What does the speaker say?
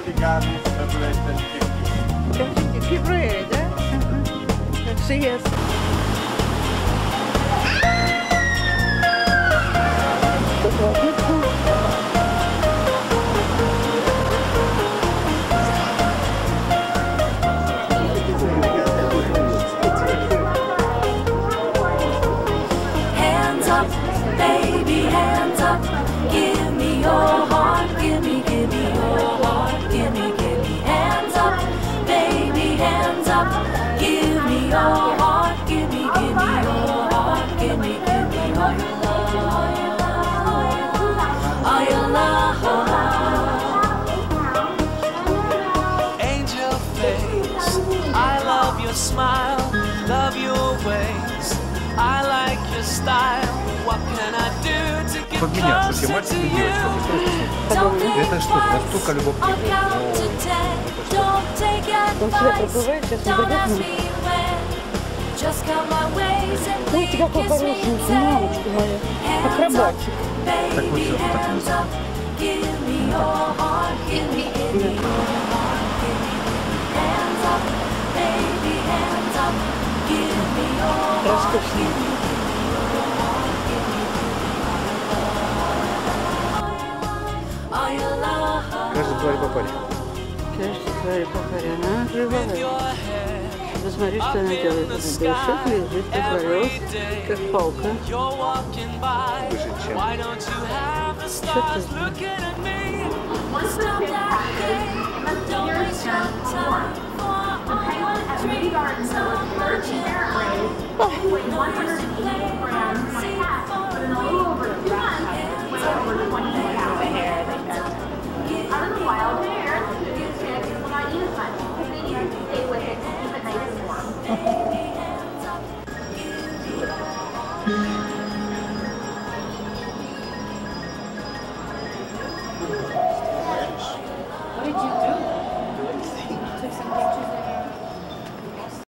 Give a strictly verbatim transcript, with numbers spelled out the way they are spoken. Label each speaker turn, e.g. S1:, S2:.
S1: February, да? Yes.
S2: Hands up, baby, hands up. Give me your heart, give me, give me your heart, give me, give me. Hands up, baby, hands up. Give me your heart, give me, give me your heart, give me, give me all your love, all your love, all your love. Angel face, I love your smile, love your ways, I like your style. What can I do to get closer to you? Don't think twice, I'll count to ten. Don't take advice, don't ask me when. Just count my ways and please kiss me and say, hands up, baby, hands up. Give me your heart, give me, give me your heart, give me. Hands up, baby, hands up. Give me your heart, give me, give me your heart, give me, all your love.
S1: Кажется, тварь попали. Кажется, тварь попали. Она живая. Посмотри, что она делает. Она дышит, лежит, притворилась, как палка.
S3: Выше, чем.
S1: Что ты?